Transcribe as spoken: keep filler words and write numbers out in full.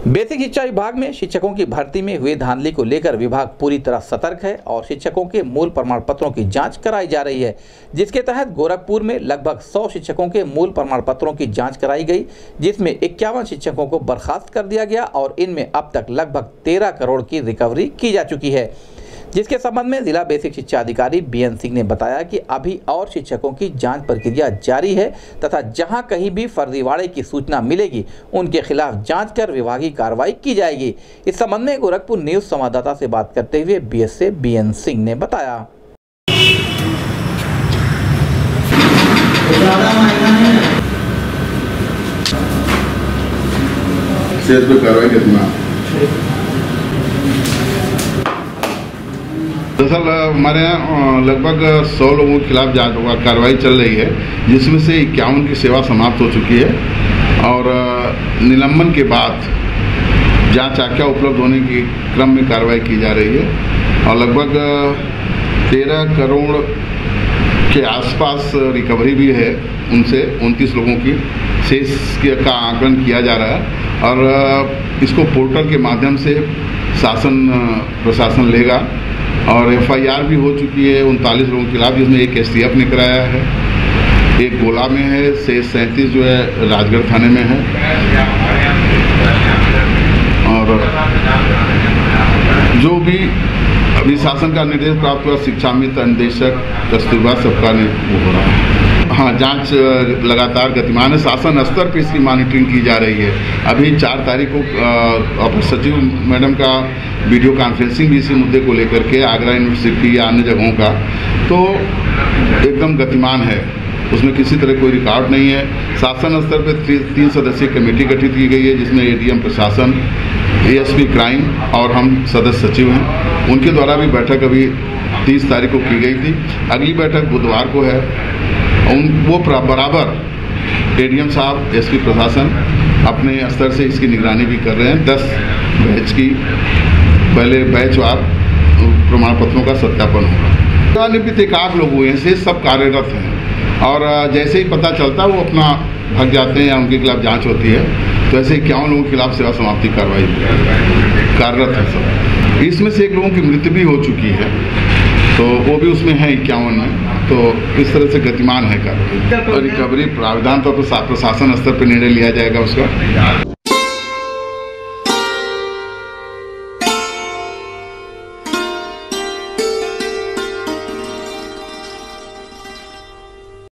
Basic शिक्षा विभाग में शिक्षकों की भर्ती में हुए धांधली को लेकर विभाग पूरी तरह सतर्क है और शिक्षकों के मूल प्रमाण पत्रों की जांच कराई जा रही है, जिसके तहत गोरखपुर में लगभग सौ शिक्षकों के मूल प्रमाण पत्रों की जांच कराई गई, जिसमें इक्यावन शिक्षकों को बर्खास्त कर दिया गया और इनमें अब तक लगभग तेरह करोड़ की रिकवरी की जा चुकी है। जिसके संबंध में जिला बेसिक शिक्षा अधिकारी बी एन सिंह ने बताया कि अभी और शिक्षकों की जांच प्रक्रिया जारी है तथा जहां कहीं भी फर्जीवाड़े की सूचना मिलेगी उनके खिलाफ जांच कर विभागीय कार्रवाई की जाएगी। इस संबंध में गोरखपुर न्यूज संवाददाता से बात करते हुए बी एस से बी एन सिंह ने बताया। दरअसल हमारे यहाँ लगभग सौ लोगों के खिलाफ जांच कार्रवाई चल रही है, जिसमें से इक्यावन की सेवा समाप्त हो चुकी है और निलंबन के बाद जांच आख्या उपलब्ध होने के क्रम में कार्रवाई की जा रही है और लगभग तेरह करोड़ के आसपास रिकवरी भी है। उनसे उनतीस लोगों की शेष का आकलन किया जा रहा है और इसको पोर्टल के माध्यम से शासन प्रशासन लेगा और एफ आई आर भी हो चुकी है उनतालीस लोगों के खिलाफ, जिसमें एक एस टी एफ ने कराया है, एक गोला में है, शेष सैंतीस जो है राजगढ़ थाने में है। और जो भी अभी शासन का निर्देश प्राप्त हुआ, शिक्षा मित्र निदेशक कस्तूरबा सबका ने वो हो रहा है। हाँ, जांच लगातार गतिमान है, शासन स्तर पर इसकी मॉनिटरिंग की जा रही है। अभी चार तारीख को अपर सचिव मैडम का वीडियो कॉन्फ्रेंसिंग भी इसी मुद्दे को लेकर के आगरा यूनिवर्सिटी या अन्य जगहों का, तो एकदम गतिमान है, उसमें किसी तरह कोई रिकॉर्ड नहीं है। शासन स्तर पर तीन सदस्यीय कमेटी गठित की गई है, जिसमें ए डी एम प्रशासन, ए एस पी क्राइम और हम सदस्य सचिव हैं। उनके द्वारा भी बैठक अभी तीस तारीख को की गई थी। अगली बैठक बुधवार को है। उन वो बराबर ए डी एम साहब, एस पी प्रशासन अपने स्तर से इसकी निगरानी भी कर रहे हैं। दस बैच की पहले बैचवार प्रमाण पत्रों का सत्यापन होगा। सेवानिवृत्त एकाध लोग हुए हैं, से सब कार्यरत हैं और जैसे ही पता चलता है वो अपना भाग जाते हैं या उनके खिलाफ जांच होती है, तो ऐसे इक्यावन लोगों के खिलाफ सेवा समाप्ति कार्रवाई कार्यरत है सब। इसमें से एक लोगों की मृत्यु भी हो चुकी है, तो वो भी उसमें है इक्यावन में। तो इस तरह से गतिमान है कार्रवाई। रिकवरी प्रावधान तो प्रशासन स्तर पर निर्णय लिया जाएगा उसका।